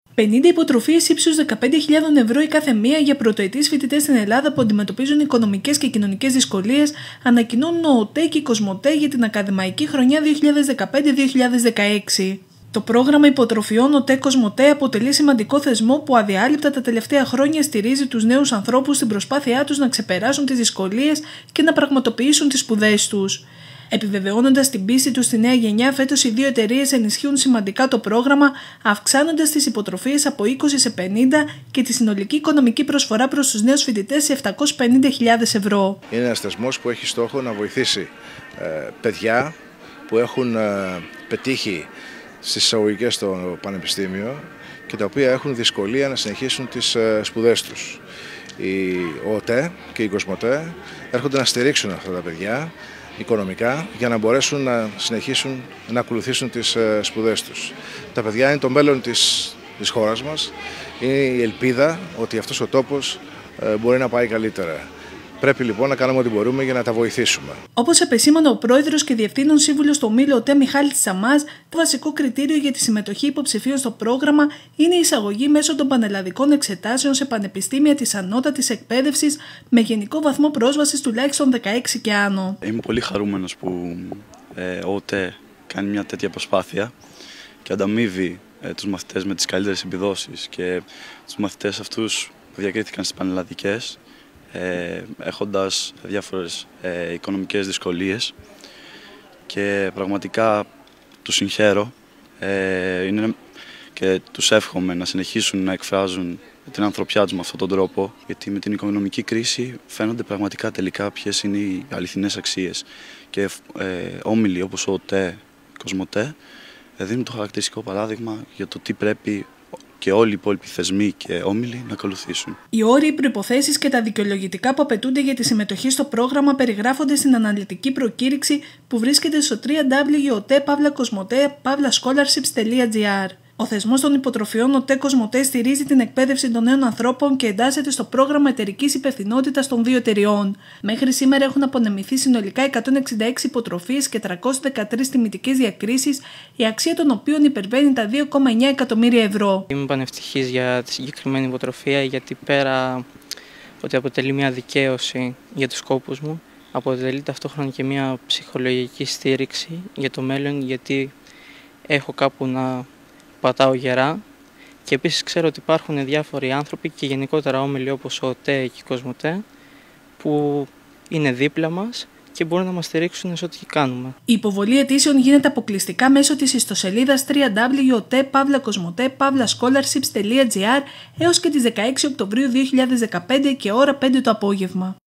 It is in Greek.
50 υποτροφίες ύψους 15.000 ευρώ η κάθε μία για πρωτοετής φοιτητές στην Ελλάδα που αντιμετωπίζουν οικονομικές και κοινωνικές δυσκολίες, ανακοινώνουν ο ΟΤΕ και η Κοσμοτέ για την ακαδημαϊκή χρονιά 2015-2016. Το πρόγραμμα υποτροφιών ΟΤΕ Κοσμοτέ αποτελεί σημαντικό θεσμό που αδιάλειπτα τα τελευταία χρόνια στηρίζει τους νέους ανθρώπους στην προσπάθειά τους να ξεπεράσουν τις δυσκολίες και να πραγματοποιήσουν τις σπουδές τους. Επιβεβαιώνοντας την πίστη τους στη νέα γενιά, φέτος οι δύο εταιρείες ενισχύουν σημαντικά το πρόγραμμα, αυξάνοντας τις υποτροφίες από 20 σε 50 και τη συνολική οικονομική προσφορά προς τους νέους φοιτητές σε 750.000 ευρώ. Είναι ένας θεσμός που έχει στόχο να βοηθήσει παιδιά που έχουν πετύχει στις εισαγωγικές στο πανεπιστήμιο και τα οποία έχουν δυσκολία να συνεχίσουν τις σπουδές τους. Ο ΟΤΕ και η Κοσμοτέ έρχονται να στηρίξουν αυτά τα παιδιά οικονομικά για να μπορέσουν να συνεχίσουν να ακολουθήσουν τις σπουδές τους. Τα παιδιά είναι το μέλλον της χώρας μας, είναι η ελπίδα ότι αυτός ο τόπος μπορεί να πάει καλύτερα. Πρέπει λοιπόν να κάνουμε ό,τι μπορούμε για να τα βοηθήσουμε. Όπως επεσήμανε ο πρόεδρος και διευθύνων σύμβουλος του ομίλου ΟΤΕ Μιχάλης Τσαμάς, το βασικό κριτήριο για τη συμμετοχή υποψηφίων στο πρόγραμμα είναι η εισαγωγή μέσω των πανελλαδικών εξετάσεων σε πανεπιστήμια της ανώτατης εκπαίδευσης με γενικό βαθμό πρόσβασης τουλάχιστον 16 και άνω. Είμαι πολύ χαρούμενος που ο ΟΤΕ κάνει μια τέτοια προσπάθεια και ανταμείβει τους μαθητές με τις καλύτερες επιδόσεις και τους μαθητές αυτούς που διακρίθηκαν στις πανελλαδικές, έχοντας διάφορες οικονομικές δυσκολίες, και πραγματικά τους συγχαίρω και τους εύχομαι να συνεχίσουν να εκφράζουν την ανθρωπιά τους με αυτόν τον τρόπο, γιατί με την οικονομική κρίση φαίνονται πραγματικά τελικά ποιες είναι οι αληθινές αξίες, και όμιλοι όπως ο ΟΤΕ, Κοσμοτέ δίνουν το χαρακτηριστικό παράδειγμα για το τι πρέπει και όλοι οι υπόλοιποι θεσμοί και όμιλοι να ακολουθήσουν. Οι όροι, οι προϋποθέσεις και τα δικαιολογητικά που απαιτούνται για τη συμμετοχή στο πρόγραμμα περιγράφονται στην αναλυτική προκήρυξη που βρίσκεται στο www.ote.kosmote.scholarships.gr. Ο θεσμός των υποτροφιών ΟΤΕ Κοσμοτέ στηρίζει την εκπαίδευση των νέων ανθρώπων και εντάσσεται στο πρόγραμμα εταιρικής υπευθυνότητας των δύο εταιριών. Μέχρι σήμερα έχουν απονεμηθεί συνολικά 166 υποτροφίες και 313 τιμητικές διακρίσεις, η αξία των οποίων υπερβαίνει τα 2,9 εκατομμύρια ευρώ. Είμαι πανευτυχής για τη συγκεκριμένη υποτροφία, γιατί πέρα ότι αποτελεί μια δικαίωση για τους σκόπους μου, αποτελεί ταυτόχρονα και μια ψυχολογική στήριξη για το μέλλον, γιατί έχω κάπου να πατάω γερά, και επίσης ξέρω ότι υπάρχουν διάφοροι άνθρωποι και γενικότερα όμιλοι όπως ο ΟΤΕ και η Κοσμοτέ που είναι δίπλα μας και μπορούν να μας στηρίξουν σε ό,τι κάνουμε. Η υποβολή αιτήσεων γίνεται αποκλειστικά μέσω της ιστοσελίδας www.ote.scholarships.gr έως και τις 16 Οκτωβρίου 2015 και ώρα 5 το απόγευμα.